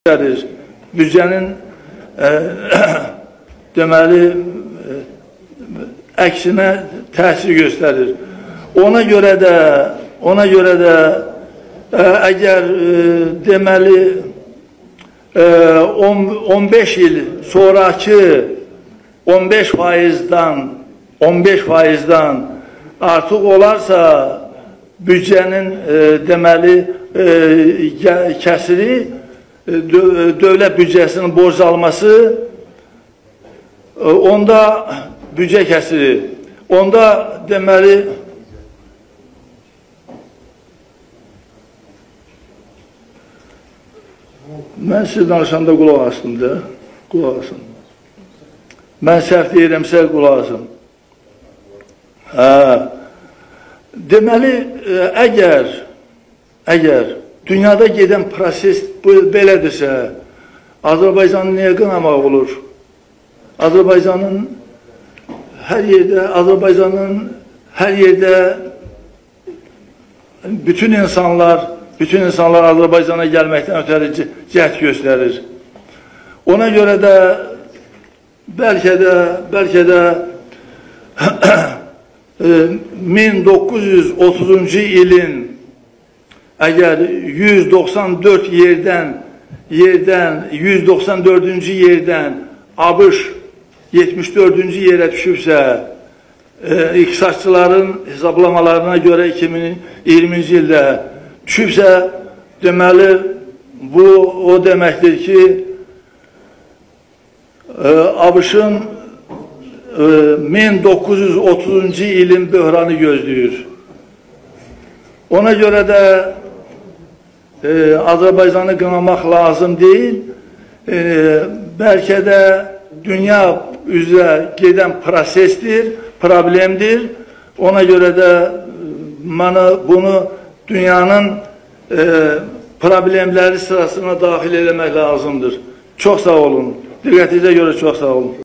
Büdcənin deməli əksinə təsir göstərir. Ona görə də əgər deməli 15 il sonraki 15%'dan artıq olarsa büdcənin deməli kəsiri dövlət büdcəsinin borcalması, onda büdcə kəsiri, onda deməli mən siz danışanda qulaq asın da, qulaq asın. Mən səhv deyirəmsə qulaq asın. Deməli, əgər dünyada gedən proses belədirsə, Azərbaycanı niyə qınamaq olur? Azərbaycanın hər yerdə bütün insanlar Azərbaycana gəlməkdən ötəri cəhd göstərir. Ona görə də bəlkə də 1930-cu ilin əgər 194-cü yerdən ABŞ 74-cü yerə düşübsə, iqtisadçıların hesablamalarına görə 2020-ci ildə düşübsə, deməli bu o deməkdir ki, ABŞ-ın 1930-cu ilin böhranı gözləyir. Ona görə də Azərbaycanı qınamaq lazım deyil, bəlkə də dünya üzrə gedən prosesdir, problemdir. Ona görə də bunu dünyanın problemləri sırasına daxil eləmək lazımdır. Çox sağ olun. Diqqətinizə görə çox sağ olun.